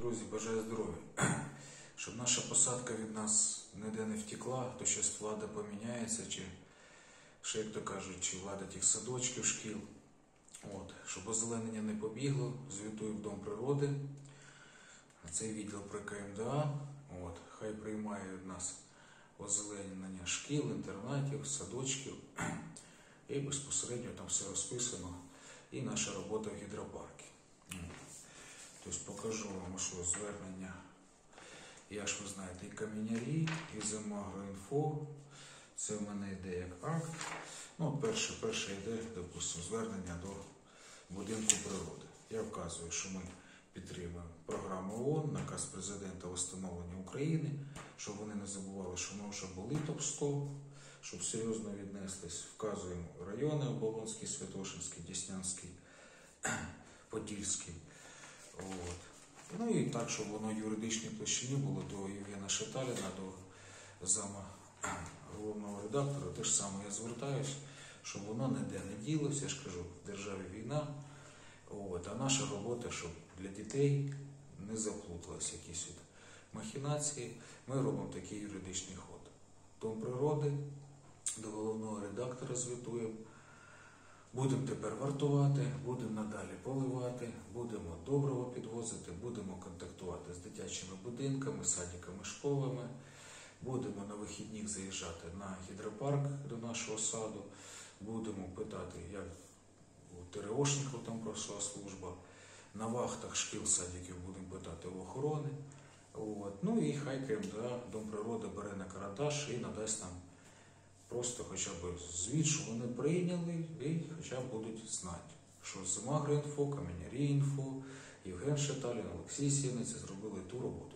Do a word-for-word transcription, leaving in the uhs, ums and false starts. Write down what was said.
друзі, бажаю здоров'я. Щоб наша посадка від нас ніде не втекла, то щось влада поміняється, чи, ще, як то кажуть, чи влада тих садочків, шкіл. От. Щоб озеленення не побігло, звітую в Дом природи. Цей відділ при ка ем де а. От. Хай приймає від нас озеленення шкіл, інтернатів, садочків. І безпосередньо там все розписано. І наша робота в гідропарку. Тобто покажу вам, що звернення, я ж ви знаєте, і камінярі, і Земагроінфо. Це в мене йде як акт. Ну, перше, перше йде, допустимо, звернення до будинку природи. Я вказую, що ми підтримуємо програму ООН, наказ президента «Восстановлення України», щоб вони не забували, що ми вже були топ сто, щоб серйозно віднеслись. Вказуємо райони: Оболонський, Святошинський, Деснянський, Подільський. От. Ну і так, щоб воно в юридичній площині було до Євгена Шаталіна, до зама головного редактора. Те ж саме я звертаюсь, щоб воно ніде не ділося. Я ж кажу, в державі війна. От. А наша робота, щоб для дітей не заплуталися якісь от махінації. Ми робимо такий юридичний ход. Дом природи, до головного редактора звітуємо. Будемо тепер вартувати, будемо надалі поливати, будемо добриво підвозити, будемо контактувати з дитячими будинками, садиками, школами. Будемо на вихідних заїжджати на гідропарк до нашого саду. Будемо питати, як у ТРОшників там пройшла служба. На вахтах шкіл, садиків будемо питати в охорони. От. Ну і хай ка ем де а, Дом природи бере на карандаш і надасть нам просто хоча б звіт, що вони прийняли, і хоча б будуть знати, що Земагроінфо, Камінярі-інфо, Євген Шаталін, Олексій Сєниця зробили ту роботу.